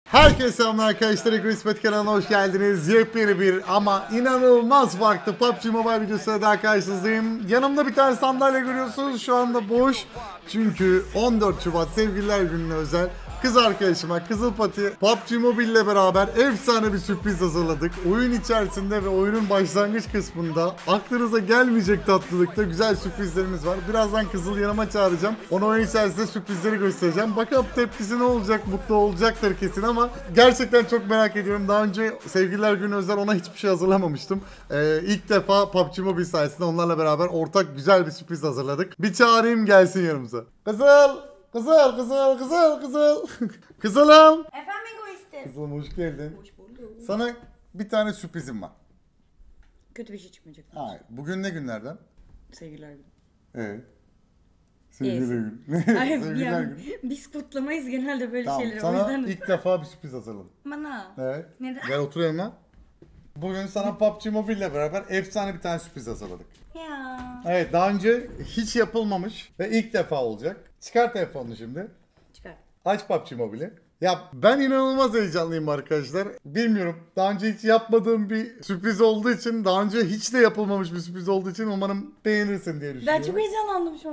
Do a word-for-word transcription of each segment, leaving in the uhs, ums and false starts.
Herkese selamlar arkadaşlar, Egoist kanalına hoş geldiniz. Yepyeni bir ama inanılmaz farklı P U B G Mobile videosuyla daha karşınızdayım. Yanımda bir tane sandalye görüyorsunuz, şu anda boş. Çünkü on dört Şubat Sevgililer Günü'ne özel kız arkadaşıma Kızıl Pati P U B G Mobile ile beraber efsane bir sürpriz hazırladık. Oyun içerisinde ve oyunun başlangıç kısmında aklınıza gelmeyecek tatlılıkta güzel sürprizlerimiz var. Birazdan Kızıl yanıma çağıracağım. Ona oyun içerisinde sürprizleri göstereceğim. Bakalım tepkisi ne olacak, mutlu olacaktır kesin ama gerçekten çok merak ediyorum. Daha önce Sevgililer Günü özel ona hiçbir şey hazırlamamıştım. Ee, ilk defa P U B G Mobile sayesinde onlarla beraber ortak güzel bir sürpriz hazırladık. Bir çağırayım gelsin yanımıza. Kızıl! Kızıl, kızıl, kızıl, kızıl. Kızılım. Efendim Egoist'im. Kızılım hoş geldin. Hoş bulduk. Sana bir tane sürprizim var. Kötü bir şey çıkmayacak. Hayır. Bugün ne günlerden? Sevgililer günü. Evet. Sevgililer günü. Hayır, Sevgililer yani, günü. biz kutlamayız genelde böyle Tamam, şeyleri. O sana yüzden... ilk defa bir sürpriz hazırladım. Bana. Evet. Neden? Gel otur yanıma. Bugün sana P U B G Mobile ile beraber efsane bir tane sürpriz hazırladık. Ya. Evet, daha önce hiç yapılmamış ve ilk defa olacak. Çıkar telefonunu şimdi. Çıkar. Aç P U B G Mobile'i. Ya ben inanılmaz heyecanlıyım arkadaşlar. Bilmiyorum, daha önce hiç yapmadığım bir sürpriz olduğu için, daha önce hiç de yapılmamış bir sürpriz olduğu için umarım beğenirsin diye düşünüyorum. Ben çok heyecanlandım şu an.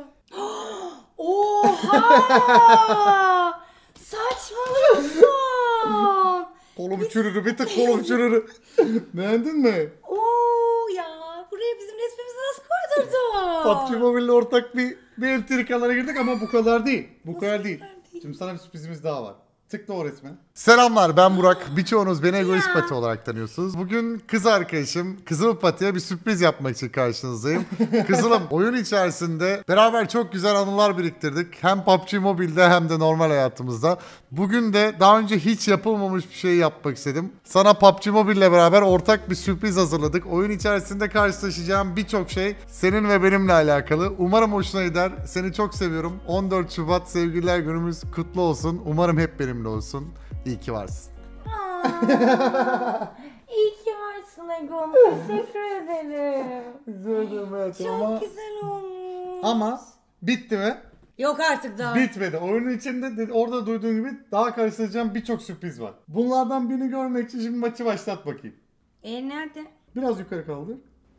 Oha! Saçmalıyorsun. Kolum çürürü, bir tık kolum çürürü. Beğendin mi? Oo ya, buraya bizim resmimizi nasıl koydurdun? P U B G Mobile'le ortak bir, bir entrikalara girdik ama bu kadar değil. Bu kadar değil. Şimdi sana bir sürprizimiz daha var. Tıkla o resme. Selamlar, ben Burak. Birçoğunuz beni Egoist Pati olarak tanıyorsunuz. Bugün kız arkadaşım Kızıl Pati'ye bir sürpriz yapmak için karşınızdayım. Kızılım, oyun içerisinde beraber çok güzel anılar biriktirdik. Hem P U B G Mobile'de hem de normal hayatımızda. Bugün de daha önce hiç yapılmamış bir şey yapmak istedim. Sana P U B G Mobile ile beraber ortak bir sürpriz hazırladık. Oyun içerisinde karşılaşacağım birçok şey senin ve benimle alakalı. Umarım hoşuna gider. Seni çok seviyorum. on dört Şubat Sevgililer Günümüz kutlu olsun. Umarım hep benimle olsun. İyi ki varsın. İyi ki varsın Egom. Teşekkür ederim. Güzel ederim hayatım Çok ama... güzel olmuş. Ama bitti mi? Yok artık daha. Bitmedi. Oyunun içinde de, orada duyduğun gibi daha karşılaşacağım birçok sürpriz var. Bunlardan birini görmek için şimdi maçı başlat bakayım. E nerede? Biraz yukarı kaldır.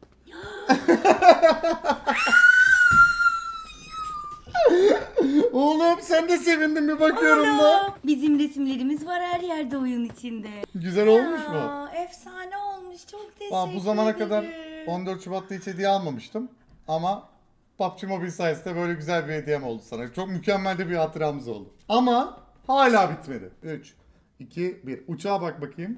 Oğlum sen de sevindin, bir bakıyorum da. Bizim resimlerimiz var her yerde oyun içinde. Güzel olmuş mu? Aa, efsane olmuş. Çok teşekkür Aa, bu zamana ederim. kadar on dört Şubat'ta hiç hediye almamıştım. Ama P U B G Mobile sayesinde böyle güzel bir hediyem oldu sana. Çok mükemmel de bir hatıramız oldu. Ama hala bitmedi. üç, iki, bir. Uçağa bak bakayım.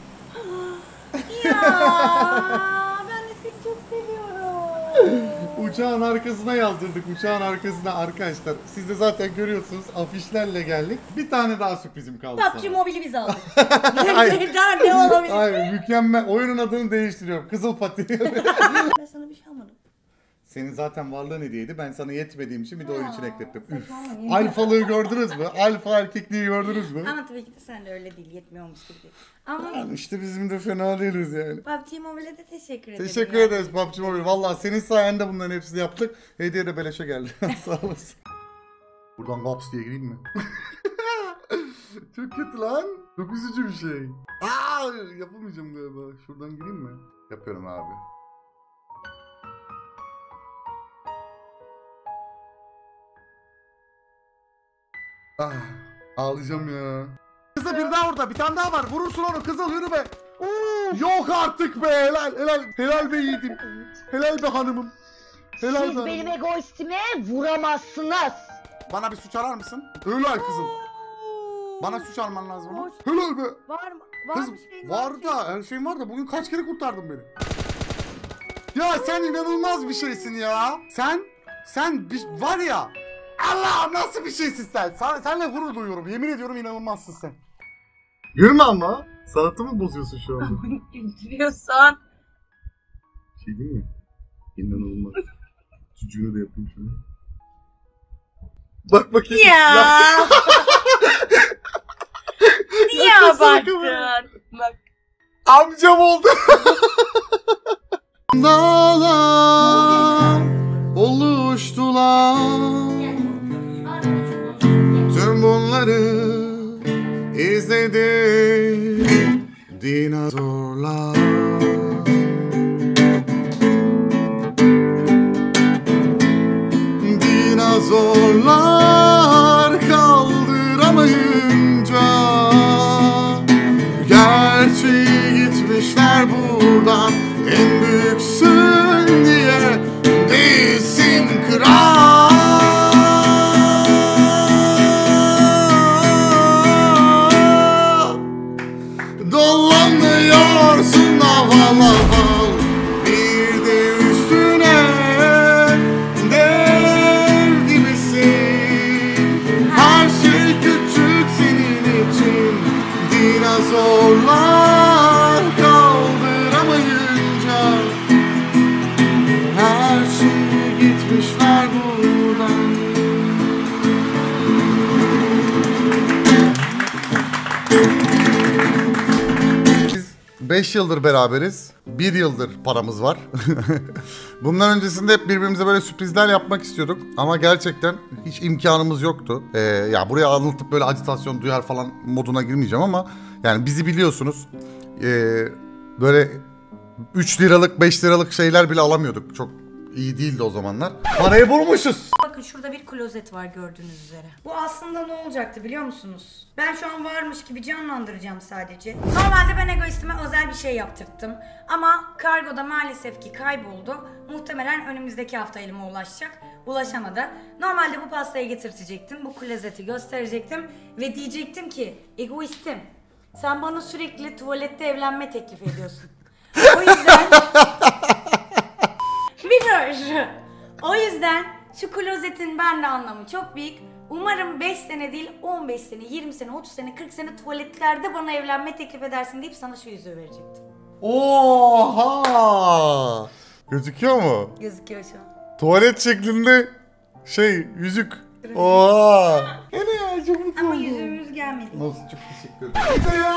Ya ben de seni çok seviyorum. Uçağın arkasına yazdırdık. Uçağın arkasına arkadaşlar. Siz de zaten görüyorsunuz, afişlerle geldik. Bir tane daha sürprizim kaldı P U B G sana. Mobile'i biz aldık. Hayır. Daha ne olabilir? Hayır, mükemmel. Oyunun adını değiştiriyorum. Kızıl Pati. Ben sana bir şey almadım. Senin zaten varlığın hediyeydi. Ben sana yetmediğim için bir de oyun için eklettim. Üf. saçmalama. Alfalığı gördünüz mü? Alfa erkekliği gördünüz mü? Ama tabii ki de sen de öyle değil. Yetmiyormuş gibi değil. Ama Yani işte bizim de fena değiliz yani. P U B G Mobile'e de teşekkür ederim. Teşekkür yani. ederiz P U B G Mobile. Valla senin sayende bunların hepsini yaptık. Hediye de beleşe geldi. Sağ olasın. Buradan Gaps diye gireyim mi? Çok kötü lan. Çok üzücü bir şey. Aa, yapamayacağım galiba. Şuradan gireyim mi? Yapıyorum abi. Ah, ağlayacağım ya. Kızı bir daha orada, bir tane daha var. Vurursun onu Kızıl, yürü be. Yok artık be, helal helal helal be yiğidim. Helal be hanımım. Helal Siz be benim hanımım. egoistime vuramazsınız. Bana bir suç arar mısın? Helal kızım. Bana suç alman lazım ama. Helal be. Var mı? Var Kız mı şeyin? var da her şeyim var da bugün kaç kere kurtardın beni. Ya sen inanılmaz bir şeysin ya. Sen sen bir, var ya. Allah, nasıl bir şeysin sen? sen senle gurur duyuyorum. Yemin ediyorum inanılmazsın sen. Gülme ama. Sanatımı bozuyorsun şu anda. Güldürüyorsan. Şey değil mi? İnanılmaz. Çocuğunu da yapayım şöyle. Bak bakayım. Ya. Niye abarttın? Bak. Amcam oldu. Dağlar oluştular. Tüm bunları izle dedi dinozorlar. Dinozorlar kaldıramayınca gerçi gitmişler buradan, en büyüksün diye değilsin kral. Dolanıyorsun aval aval, bir de üstüne dev gibisin. Her şey küçük senin için, dinozorlar kaldıramayınca her şey gitmişler buradan. beş yıldır beraberiz. bir yıldır paramız var. Bundan öncesinde hep birbirimize böyle sürprizler yapmak istiyorduk. Ama gerçekten hiç imkanımız yoktu. Ee, ya buraya anlatıp böyle acitasyon duyar falan moduna girmeyeceğim ama yani bizi biliyorsunuz. Ee, böyle üç liralık beş liralık şeyler bile alamıyorduk. Çok iyi değildi o zamanlar. Parayı bulmuşuz. Bakın şurada bir klozet var gördüğünüz üzere. Bu aslında ne olacaktı biliyor musunuz? Ben şu an varmış gibi canlandıracağım sadece. Normalde ben egoistime özel bir şey yaptırttım. Ama kargoda maalesef ki kayboldu. Muhtemelen önümüzdeki hafta elime ulaşacak. Ulaşamadı. Normalde bu pastayı getirtecektim. Bu klozeti gösterecektim. Ve diyecektim ki egoistim. Sen bana sürekli tuvalette evlenme teklif ediyorsun. O yüzden... Bir dur. O yüzden şu klozetin bende anlamı çok büyük. Umarım beş sene değil on beş sene, yirmi sene, otuz sene, kırk sene tuvaletlerde bana evlenme teklif edersin deyip sana şu yüzüğü verecektim. Oha! Gözüküyor mu? Gözüküyor şu an. Tuvalet şeklinde şey yüzük. Oha! Ne ya, çok mutlu Ama oldum. yüzüğümüz gelmedi. Nasıl, çok teşekkür ederim.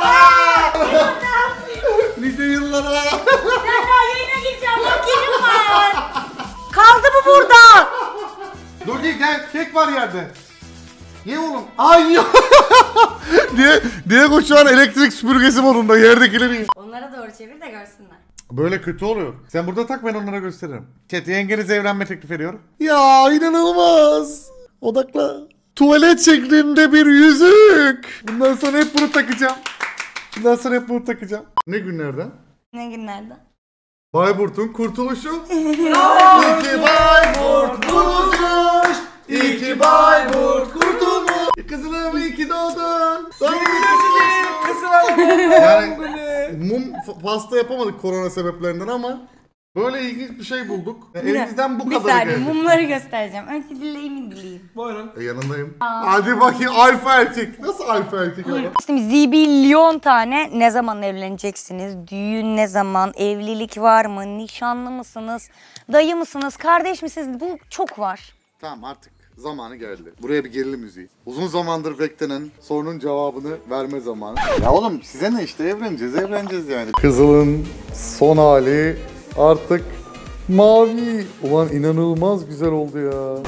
Nice yıllara. Ben daha yayına gireceğim. Makyajım var. Kaldı mı burada? Dur gel, gel, kek var yerde. Ye oğlum. Ay ya. diye Diego şu an elektrik süpürgesi modunda, yerdekileri yiyor. Onlara doğru çevir de görsünler. Böyle kötü oluyor. Sen burada tak, ben onlara gösteririm. Chat, yengenize evlenme teklif ediyorum. Ya inanılmaz. Odakla. Tuvalet şeklinde bir yüzük. Bundan sonra hep bunu takacağım. Bundan sonra hep bunu takacağım. Ne günlerden? Ne günlerde? Bayburt'un kurtuluşu. İki Bayburt kurtuluş. İki Bayburt kurtulmuş. Kızılım iyi ki doğdun. Doğum günü kızım. Yani mum f- pasta yapamadık korona sebeplerinden ama böyle ilginç bir şey bulduk. Yani elimizden bu Bir kadar saniye geldi. mumları göstereceğim. Önce dileğimi dileyim. Buyurun. E, yanındayım. Hadi bakayım, alfa erkek. Nasıl alfa erkek ama? Şimdi zibilyon tane ne zaman evleneceksiniz, düğün ne zaman, evlilik var mı, nişanlı mısınız, dayı mısınız, kardeş misiniz, bu çok var. Tamam, artık zamanı geldi. Buraya bir gerilim müziği. Uzun zamandır beklenen sorunun cevabını verme zamanı. Ya oğlum size ne, işte evleneceğiz evleneceğiz yani. Kızıl'ın son hali artık mavi. Ulan inanılmaz güzel oldu ya.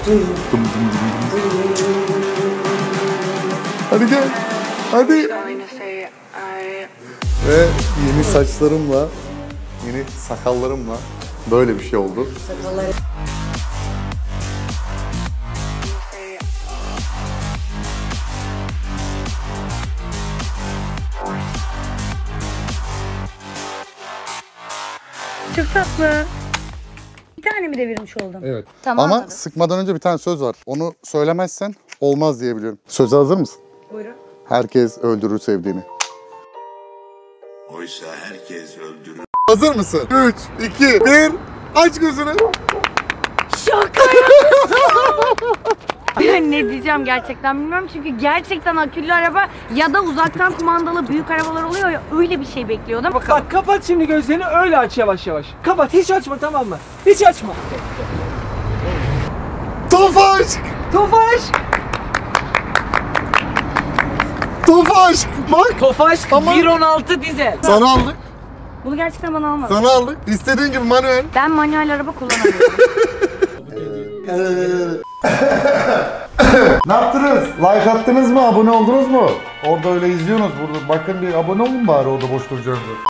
Hadi gel. Hadi. Ve yeni saçlarımla, yeni sakallarımla böyle bir şey oldu. Çok tatlı. Bir tane mi devirmiş oldum? Evet. Tamam, Ama anladım. sıkmadan önce bir tane söz var. Onu söylemezsen olmaz diye biliyorum. Söze hazır mısın? Buyurun. Herkes öldürür sevdiğini. Oysa herkes öldürür. Hazır mısın? üç, iki, bir. Aç gözünü. Şaka Ben ne diyeceğim gerçekten bilmiyorum çünkü gerçekten aküllü araba ya da uzaktan kumandalı büyük arabalar oluyor ya, öyle bir şey bekliyordum. Bak, bak kapat şimdi gözlerini, öyle aç yavaş yavaş. Kapat, hiç açma, tamam mı? Hiç açma. Tofaş! Tofaş! Tofaş! Bak! Tofaş Tamam. bir on altı dizel. Sana aldık. Bunu gerçekten bana almadı. Sana aldık. İstediğin gibi manuel. Ben manuel araba kullanamıyorum. Ne yaptınız? Like attınız mı? Abone oldunuz mu? Orada öyle izliyorsunuz. Burada bakın bir abone olun bari orada boş duracağınızı.